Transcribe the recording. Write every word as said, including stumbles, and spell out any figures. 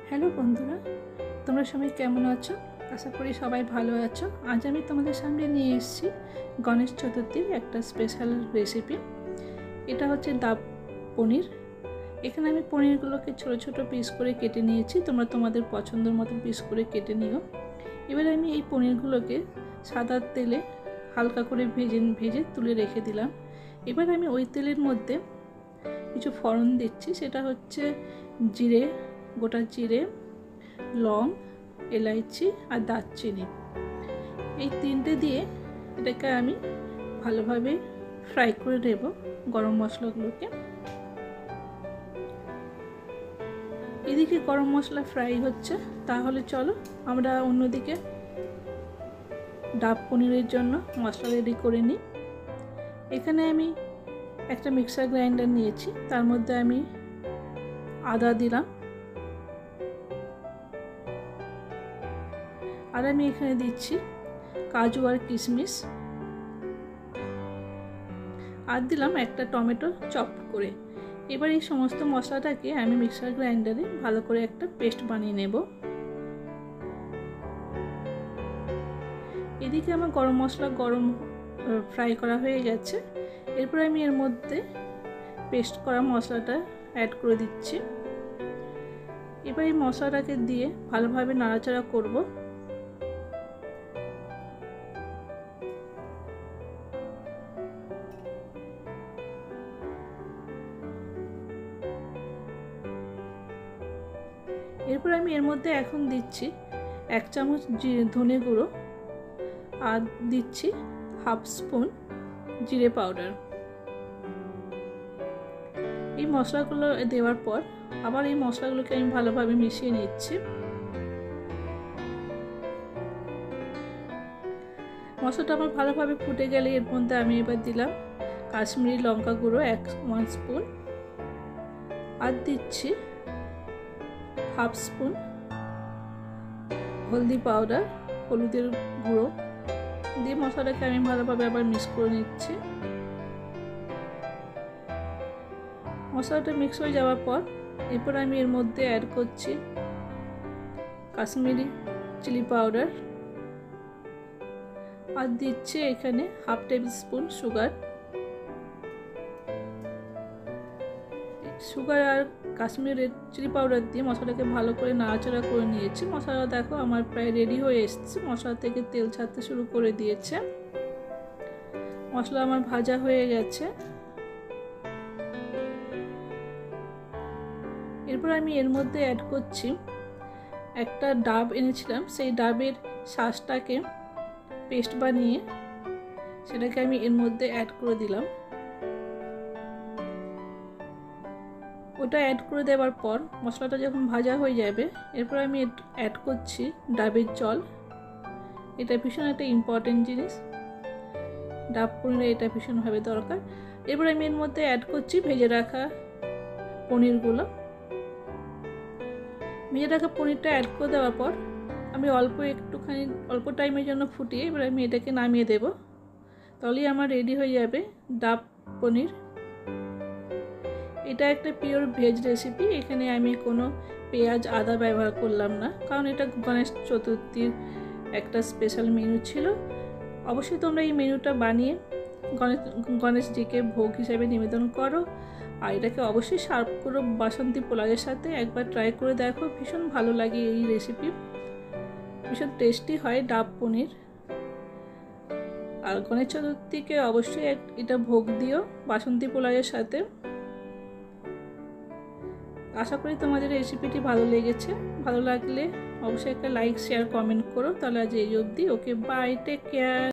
Hello বন্ধুরা, তোমরা সবাই কেমন আছো? আশা করি সবাই ভালো আছো। আজ আমি তোমাদের সামনে নিয়ে এসেছি গণেশ চতুর্থীর একটা স্পেশাল রেসিপি। এটা হচ্ছে ডাব পনির। এখানে আমি পনিরগুলোকে ছোট ছোট পিস করে কেটে নিয়েছি। তোমরা তোমাদের পছন্দের মতো পিস করে কেটে নিও। এবার আমি এই পনিরগুলোকে সাদা তেলে হালকা করে ভেজে ভেজে তুলে রেখে দিলাম। এবার আমি ওই তেলের মধ্যে কিছু ফোড়ন দিচ্ছি। সেটা হচ্ছে জিরে, গোটা জিরে, লং, এলাইচি আর দারচিনি। এই তিনটে দিয়ে এটাকে আমি ভালোভাবে ফ্রাই করে নেব গরম মশলাগুলোকে। এদিকে গরম মশলা ফ্রাই হচ্ছে, তাহলে চলো আমরা অন্যদিকে ডাব পনিরের জন্য মশলা রেডি করে নিই। এখানে আমি একটা মিক্সার গ্রাইন্ডার নিয়েছি, তার মধ্যে আমি আদা দিলাম, আর আমি এখানে দিচ্ছি কাজু আর কিশমিশ, আর দিলাম একটা টমেটো চপ করে। এবার এই সমস্ত মশলাটাকে আমি মিক্সার গ্রাইন্ডারে ভালো করে একটা পেস্ট বানিয়ে নেব। এদিকে আমার গরম মশলা গরম ফ্রাই করা হয়ে গেছে। এরপর আমি এর মধ্যে পেস্ট করা মশলাটা অ্যাড করে দিচ্ছি। এবার এই মশলাটাকে দিয়ে ভালোভাবে নাড়াচাড়া করব। এরপর আমি এর মধ্যে এখন দিচ্ছি এক চামচ ধনে গুঁড়ো, আর দিচ্ছি হাফ স্পুন জিরে পাউডার। এই মশলাগুলো দেওয়ার পর আবার এই মশলাগুলোকে আমি ভালোভাবে মিশিয়ে নিচ্ছি। মশলাটা আমার ভালোভাবে ফুটে গেলে এর মধ্যে আমি এবার দিলাম কাশ্মীরি লঙ্কা গুঁড়ো এক ওয়ান স্পুন, আর দিচ্ছি হাফ স্পুন হলদি পাউডার, হলুদের গুঁড়ো দিয়ে মশলাটাকে আমি ভালোভাবে আবার মিক্স করে নিচ্ছি। মশলাটা মিক্স হয়ে যাওয়ার পর এরপর আমি এর মধ্যে অ্যাড করছি কাশ্মীরি চিলি পাউডার, আর দিচ্ছি এখানে half tablespoon sugar. Sugar আর কাশ্মীরের চিলি পাউডার দিয়ে মশলাটাকে ভালো করে নাড়াচাড়া করে নিয়েছি। মশলা দেখো আমার প্রায় রেডি হয়ে এসেছে, মশলা থেকে তেল ছাড়তে শুরু করে দিয়েছে। মশলা আমার ভাজা হয়ে গেছে। এরপর আমি এর মধ্যে অ্যাড করছি একটা ডাব এনেছিলাম, সেই ডাবের শাঁসটাকে পেস্ট বানিয়ে সেটাকে আমি এর মধ্যে অ্যাড করে দিলাম। ওটা অ্যাড করে দেওয়ার পর মশলাটা যখন ভাজা হয়ে যাবে, এরপর আমি অ্যাড করছি ডাবের জল। এটা ভীষণ একটা ইম্পর্টেন্ট জিনিস, ডাব পনিরে এটা ভীষণভাবে দরকার। এরপর আমি এর মধ্যে অ্যাড করছি ভেজে রাখা পনিরগুলো। ভেজে রাখা পনিরটা অ্যাড করে দেওয়ার পর আমি অল্প একটুখানি অল্প টাইমের জন্য ফুটিয়ে এবার আমি এটাকে নামিয়ে দেব। তাহলেই আমার রেডি হয়ে যাবে ডাব পনির। এটা একটা পিওর ভেজ রেসিপি। এখানে আমি কোনো পেঁয়াজ আদা ব্যবহার করলাম না, কারণ এটা গণেশ চতুর্থীর একটা স্পেশাল মেনু ছিল। অবশ্যই তোমরা এই মেনুটা বানিয়ে গণেশ গণেশজিকে ভোগ হিসাবে নিবেদন করো, আর এটাকে অবশ্যই সার্ভ করো বাসন্তী পোলাওয়ের সাথে। একবার ট্রাই করে দেখো, ভীষণ ভালো লাগে এই রেসিপি, ভীষণ টেস্টি হয় ডাব পনির। আর গণেশ চতুর্থীকে অবশ্যই এটা ভোগ দিও বাসন্তী পোলাওয়ের সাথে। আশা করি তোমাদের রেসিপিটি ভালো লেগেছে। ভালো লাগলে অবশ্যই একটা লাইক শেয়ার কমেন্ট করো। তাহলে আজ এই অবধি। Okay, bye, take care.